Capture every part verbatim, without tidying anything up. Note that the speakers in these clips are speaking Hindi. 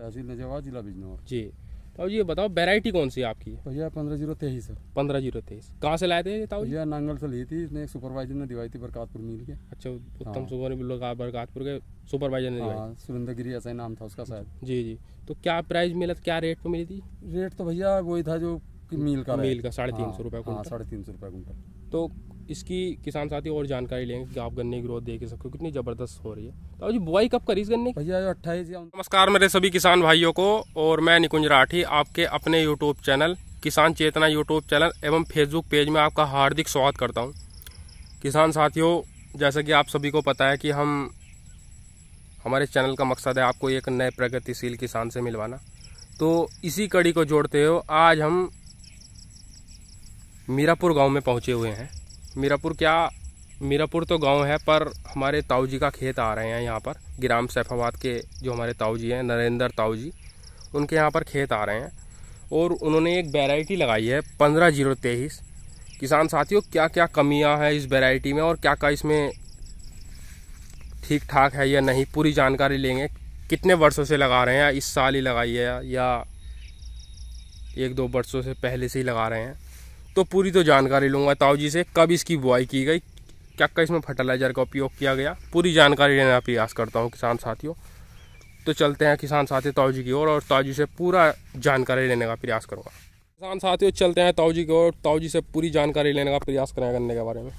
तहसील नजवा, जिला बिजनौर जी। ताऊ जी ये बताओ वैरायटी कौन सी है आपकी? भैया पंद्रह जीरो तेईस है। पंद्रह जीरो तेईस कहाँ से लाए थे ये ताऊ जी? भैया नांगल से ली थी, इसने एक सुपरवाइजर ने दिवाई थी बरकातपुर मिल के। अच्छा, उत्तम हाँ। सुगोनी बिल्लो बरकातपुर के सुपरवाइजर ने दिवाई। हाँ, सुरेंद्र गिरी ऐसा ही नाम था उसका शायद। जी जी। तो क्या प्राइस मिला था, क्या रेट पे मिली थी? रेट तो भैया वही था जो मील का मील का साढ़े तीन सौ रुपये हाँ, कुंटल। साढ़े तीन सौ रुपये कुंटल। तो इसकी किसान साथी और जानकारी लेंगे कि आप गन्ने की ग्रोथ देख सकते हो कितनी ज़बरदस्त हो रही है। तो जी बुआई कब करी इस गन्ने की? भैया अट्ठाईस या नमस्कार मेरे सभी किसान भाइयों को, और मैं निकुंज राठी आपके अपने YouTube channel Kisan Chetna YouTube channel एवं फेसबुक पेज में आपका हार्दिक स्वागत करता हूं। किसान साथियों, जैसा कि आप सभी को पता है कि हम हमारे चैनल का मकसद है आपको एक नए प्रगतिशील किसान से मिलवाना। तो इसी कड़ी को जोड़ते हुए आज हम मीरापुर गांव में पहुंचे हुए हैं। मीरापुर क्या, मीरापुर तो गांव है, पर हमारे ताऊ जी का खेत आ रहे हैं यहाँ पर। ग्राम सैफाबाद के जो हमारे ताऊ जी हैं, नरेंद्र ताऊ जी, उनके यहाँ पर खेत आ रहे हैं और उन्होंने एक वैरायटी लगाई है पंद्रह जीरो तेईस। किसान साथियों, क्या क्या कमियां हैं इस वैरायटी में और क्या क्या इसमें ठीक ठाक है या नहीं, पूरी जानकारी लेंगे। कितने वर्षों से लगा रहे हैं, या इस साल ही लगाई है या एक दो वर्षों से पहले से ही लगा रहे हैं, तो पूरी तो जानकारी लूँगा ताऊ जी से। कब इसकी बुआई की गई, क्या क्या इसमें फर्टिलाइज़र का उपयोग किया गया, पूरी जानकारी लेने का प्रयास करता हूँ किसान साथियों। तो चलते हैं किसान साथी ताऊ जी की ओर और ताऊ जी से पूरा जानकारी लेने का प्रयास करूँगा। किसान साथियों चलते हैं ताऊ जी की ओर, ताऊ जी से पूरी जानकारी लेने का प्रयास करें गन्ने के बारे में।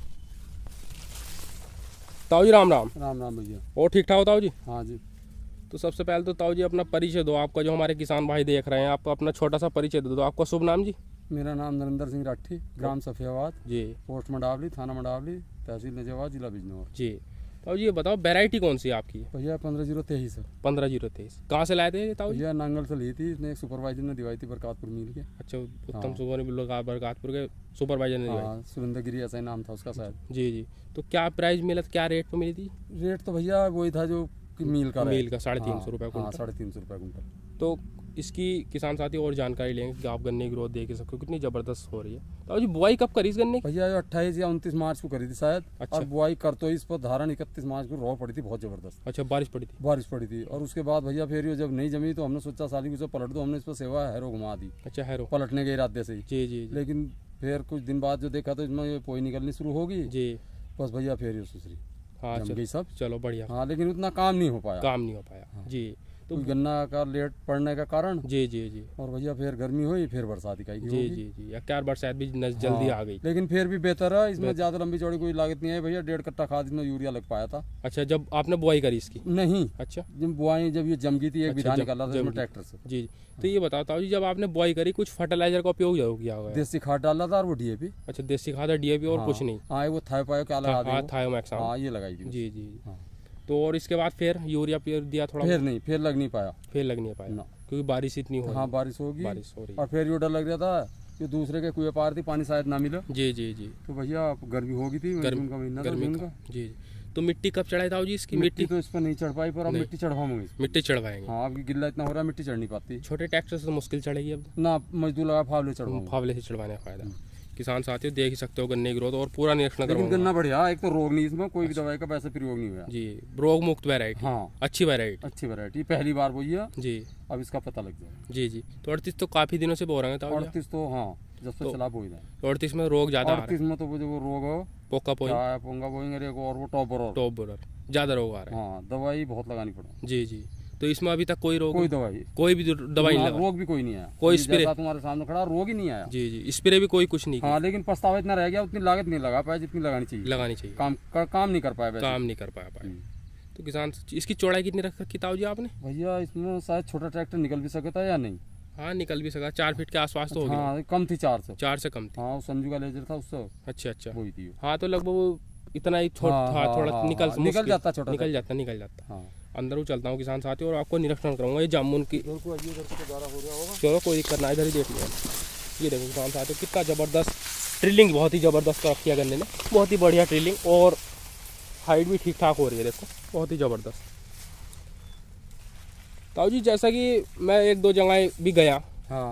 ताऊ जी राम राम। राम राम भैया। और ठीक ठाक हो ताऊ जी? हाँ जी। तो सबसे पहले तो ताऊ जी अपना परिचय दो, आपका जो हमारे किसान भाई देख रहे हैं, आपको अपना छोटा सा परिचय दे दो। आपका शुभ नाम जी? मेरा नाम नरेंद्र सिंह राठी, ग्राम सफियाबाद जी, पोस्ट मंडावली, थाना मंडावली, तहसील नजवा, जिला बिजनौर। जी। ताऊ जी ये बताओ वैरायटी कौन सी है आपकी? भैया पंद्रह जीरो तेईस है। पंद्रह जीरो तेईस कहाँ से लाए थे ताऊ जी? भैया नांगल से ली थी, इसने एक सुपरवाइजर ने दिवाई थी बरकातपुर मिल के। अच्छा, उत्तम हाँ। सुगोनी बिल्लो बरकातपुर के सुपरवाइजर ने दिवाई। हाँ, सुरेंद्र गिरी ऐसा ही नाम था उसका शायद। जी जी। तो क्या प्राइस मिला था, क्या रेट पे मिली थी? रेट तो भैया वही था जो मील का मील का साढ़े तीन सौ रुपये हाँ, कुंटल। साढ़े तीन सौ रुपये कुंटल। तो इसकी किसान साथी और जानकारी लेंगे कि आप गन्ने की ग्रोथ देख सकते हो कितनी ज़बरदस्त हो रही है। तो जी बुआई कब करी इस गन्ने की? भैया अट्ठाईस या उनतीस मार्च को करी थी शायद। अच्छा। और बुआई कर तो इस पर धारण इकतीस मार्च को रो पड़ी थी, बहुत जबरदस्त अच्छा, बारिश पड़ी थी? बारिश पड़ी थी। और उसके बाद भैया फिर ये जब नहीं जमी तो हमने सोचा साली को उसे पलट दो, हमने इस पर सेवा हैरो घुमा दी। अच्छा, हैरो पलटने के इरादे से ही। जी जी जी। लेकिन फिर कुछ दिन बाद जो देखा तो इसमें ये पोई निकलनी शुरू होगी जी। बस भैया फिर ये सुसरी हाँ जम चलो, गई सब। चलो बढ़िया। हाँ, लेकिन उतना काम नहीं हो पाया। काम नहीं हो पाया। हाँ। जी। तो कुछ गन्ना का लेट पड़ने का कारण। जी जी जी। और भैया फिर गर्मी हुई, फिर बरसात इकाई की जी होगी। जी जी। या क्या बरसात भी नज- जल्दी हाँ, आ गई। लेकिन फिर भी बेहतर है, इसमें बेहतर। ज्यादा लंबी चौड़ी कोई लागत नहीं है भैया। डेढ़ कट्टा खाद इसमें यूरिया लग पाया था। अच्छा, जब आपने बुआई करी इसकी? नहीं, अच्छा। जब बुआई जब ये जम गई थी, एक अच्छा, विधान जब- निकाला था जब- इसमें ट्रैक्टर से। जी। तो ये बताओ ताऊ जी, जब आपने बुआई करी कुछ फर्टिलाइजर का उपयोग जरूर किया होगा? देसी खाद डाला था और वो डीएपी। अच्छा, देसी खाद, डीएपी और कुछ नहीं? हाँ, वो थाई पायो क्या लगा हाँ, दी। थायोमैक्स। हाँ, ये लगाई थी। जी जी। हाँ। तो और इसके बाद फिर यूरिया फिर दिया थोड़ा? फिर नहीं, फिर लग नहीं पाया। फिर लग नहीं पाया ना। क्योंकि बारिश इतनी हो रही। हाँ, बारिश होगी। बारिश हो रही और फिर ये डर लग रहा था कि दूसरे के कुएं पार थी, पानी शायद ना मिले। जी जी जी। तो भैया गर्मी होगी थी, गर्मी जून का महीना था, गर्मी जून का। का। जी जी। तो मिट्टी कब चढ़ाई ताऊ जी इसकी? मिट्टी मिट्टी तो इस पर नहीं चढ़ पाई, पर अब नहीं। मिट्टी चढ़वाऊंगे। मिट्टी चढ़वाएंगे? हाँ, अब गिल्ला इतना हो रहा है, मिट्टी चढ़ नहीं पाती। छोटे ट्रैक्टर से तो मुश्किल चढ़ेगी अब ना, मजदूर लगा फावले चढ़वाऊंगा। फावले से चढ़वाने का फायदा। किसान साथियों देख ही सकते हो गन्ने की ग्रोथ और पूरा निरीक्षण लेकिन करूंगा। गन्ना बढ़िया, एक तो रोग नहीं इसमें, कोई भी दवाई का पैसा प्रयोग नहीं हुआ। जी, रोग मुक्त वैरायटी। हाँ, अच्छी वैरायटी। अच्छी वैरायटी, पहली बार बोई है। जी अब इसका पता लग जाए। जी जी। तो अड़तीस तो काफी दिनों से बो रहे हैं ताऊ जी? अड़तीस तो हाँ, जब से तो- चला बोई है। तो अड़तीस में रोग ज्यादा आ रहा अड़तीस में तो वो जो वो रोग हो, है? पोका पोई, क्या है, पोंगा बोएंगे एक और वो टॉपर और। टॉप बोलर, ज्यादा रोग आ रहा है। हाँ, दवाई बहुत लगानी पड़े। जी जी। तो इसमें अभी तक कोई रोग, कोई दवाई कोई भी दवाई नहीं लगा? रोग भी कोई नहीं आया। कोई जैसा स्प्रे? तुम्हारे सामने खड़ा रोग ही नहीं आया। जी जी। स्प्रे भी कोई कुछ नहीं हाँ, लेकिन पछतावा इतना रह गया, उतनी लागत नहीं लगा पाया जितनी लगानी चाहिए। लगानी चाहिए। काम का, काम नहीं कर पाया वैसे। काम नहीं कर पाया पाया। हम्म। तो किसान, इसकी चौड़ाई कितनी रख रखी ताऊ जी आपने? भैया इसमें शायद छोटा ट्रैक्टर निकल भी सकता है या नहीं। हाँ, निकल भी सका, चार फीट के आसपास तो होगी। हाँ, कम थी चार से। चार से कम थी। हाँ, संजू का लेजर था उससे अच्छा अच्छा। वही थी वो। हाँ, तो लगभग वो इतना ही छोटा हाँ, था, हाँ, थोड़ा हाँ, निकल हाँ, निकल जाता छोटा निकल सा। जाता निकल जाता। हाँ, अंदर वो चलता हूँ किसान साथी और आपको निरीक्षण करूँगा ये जामुन की। इधर को आइए, इधर को दोबारा हो गया होगा। चलो कोई दिक्कत ना, इधर ही देख लिया। ये देखो किसान साथी कितना ज़बरदस्त ट्रिलिंग, बहुत ही ज़बरदस्त रखी है गन्ने ने, बहुत ही बढ़िया ट्रिलिंग और हाइट भी ठीक ठाक हो रही है। देखो बहुत ही ज़बरदस्त। ताऊ जी जैसा कि मैं एक दो जगह भी गया, हाँ,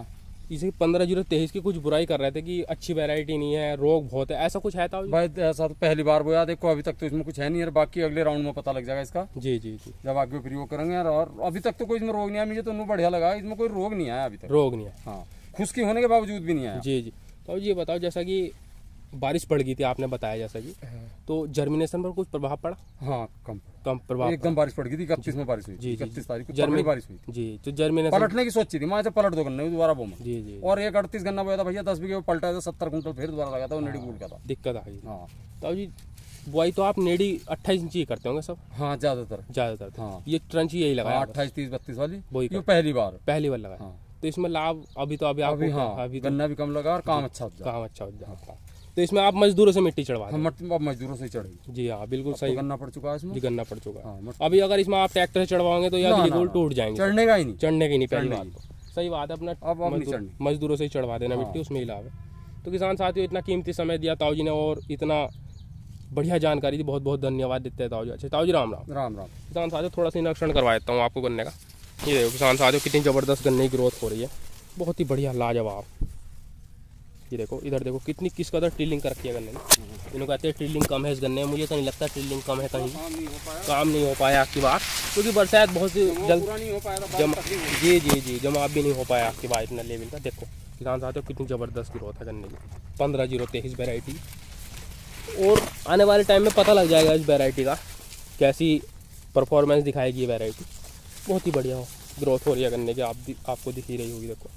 इसे पंद्रह जीरो तेईस की कुछ बुराई कर रहे थे कि अच्छी वैरायटी नहीं है, रोग बहुत है, ऐसा कुछ है था भाई? ऐसा तो पहली बार बोया, देखो अभी तक तो इसमें कुछ है नहीं यार, बाकी अगले राउंड में पता लग जाएगा इसका। जी जी जी, जब आगे प्रयोग करेंगे यार। और अभी तक तो कोई इसमें रोग नहीं आया, मुझे तो नू बढ़िया लगा, इसमें कोई रोग नहीं आया अभी तक। रोग नहीं है? हाँ, खुश्की होने के बावजूद भी नहीं आया। जी जी। तो ये बताओ, जैसा कि बारिश पड़ गई थी आपने बताया जैसा कि, तो जर्मिनेशन पर कुछ प्रभाव पड़ा? हाँ, कम कम प्रभाव, एकदम बारिश पड़ गई थी। इकतीस में बारिश हुई थी, इकतीस तारीख को जर्मनी बारिश हुई थी। जी, तो जर्मिनेशन पलटने की सोची थी, मैं पलट दो गन्ने दोबारा बोम। जी जी। और एक अड़तीस गन्ना बोया था भैया, दस बीघे पलटा था, सत्तर कुंटल फिर दोबारा लगा था, वो नेड़ी गुड़ का था। दिक्कत आ गई। हाँ तो जी बुआई तो आप नेड़ी अट्ठाईस इंची करते होंगे सब? हाँ, ज्यादातर ज्यादातर। हाँ, ये ट्रंच यही लगा अट्ठाईस तीस बत्तीस वाली, वही ये पहली बार पहली बार लगा। हाँ। तो इसमें लाभ अभी तो अभी अभी आपको हाँ, अभी तो गन्ना भी कम लगा और काम अच्छा हो काम अच्छा हो जाता। तो इसमें आप मजदूरों से मिट्टी चढ़वा हम अब मजदूरों से चढ़ेगी। जी हाँ, बिल्कुल सही। गन्ना पड़ चुका है इसमें, जी गन्ना पड़ चुका है। हाँ, अभी अगर इसमें आप ट्रैक्टर से चढ़वाओगे तो यार बिल्कुल टूट जाएंगे, चढ़ने का ही नहीं, चढ़ने की नहीं पहली चढ़ने बात तो। सही बात है, अपना अब अब नहीं मजदूर, चढ़नी। मजदूरों से ही चढ़वा देना मिट्टी, उसमें ही लाभ है। तो किसान साथियों, इतना कीमती समय दिया ताऊ जी ने और इतना बढ़िया जानकारी दी, बहुत बहुत धन्यवाद देते हैं ताऊ जी। अच्छा ताऊ जी, राम राम। राम राम। किसान साथियों, थोड़ा सा निरीक्षण करवा देता हूँ आपको गन्ने का। ये देखो किसान साथियों, कितनी ज़बरदस्त गन्ने की ग्रोथ हो रही है, बहुत ही बढ़िया, लाजवाब। ये देखो इधर देखो कितनी किस कदर टिलिंग कर रखी है गन्ने में। इन्होंने कहते हैं टिलिंग कम है इस गन्ने में, मुझे तो नहीं लगता टिलिंग कम है, कहीं काम नहीं हो पाया आपकी बात, क्योंकि बरसात बहुत ही जल्द जमा, जी जी जी जमा भी नहीं हो पाया आपकी बात इतना लेवल का। देखो किसान साथियों, कितनी ज़बरदस्त ग्रोथ है गन्ने की, पंद्रह जीरो तेईस वेराइटी। और आने वाले टाइम में पता लग जाएगा इस वेराइटी का कैसी परफॉर्मेंस दिखाएगी ये वेराइटी। बहुत ही बढ़िया ग्रोथ हो रही है गन्ने की, आप आपको दिख ही रही होगी। देखो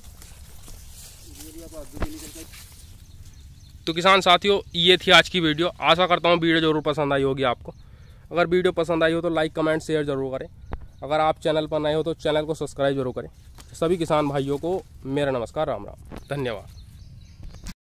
तो किसान साथियों, ये थी आज की वीडियो। आशा करता हूँ वीडियो जरूर पसंद आई होगी आपको। अगर वीडियो पसंद आई हो तो लाइक कमेंट शेयर जरूर करें। अगर आप चैनल पर नए हो तो चैनल को सब्सक्राइब जरूर करें। सभी किसान भाइयों को मेरा नमस्कार, राम राम, धन्यवाद।